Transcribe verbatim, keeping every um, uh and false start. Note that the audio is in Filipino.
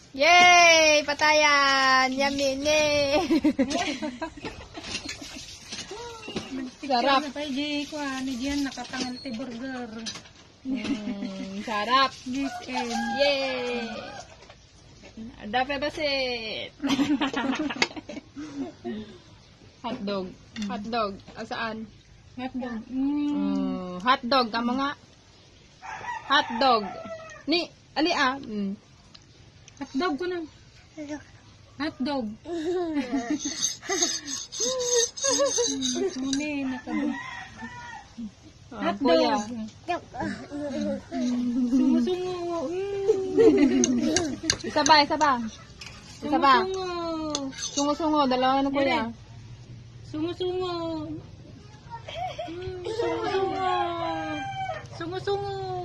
Yay! Patayan! Yummy! Sarap. Na tayo, Jay. Kuha, ni Dian nakatangal ti burger. Mm, sarap. This end. Yay! Ada pa basit. Hotdog. Hotdog. Asaan? Hotdog. Mm. Mm. Mm, hotdog. Kamo nga. Hotdog. Ni, ali ah. Mm. Hotdog ko na. Hotdog. Muni, nakabog. Oh, Hotdog. kuya. Sungo-sungo. Isa ba? Isa ba? Isa ba? Sungo-sungo. Sungo-sungo. Dalawa na kuya. Sungo-sungo. Mm, Sungo-sungo. Sungo-sungo.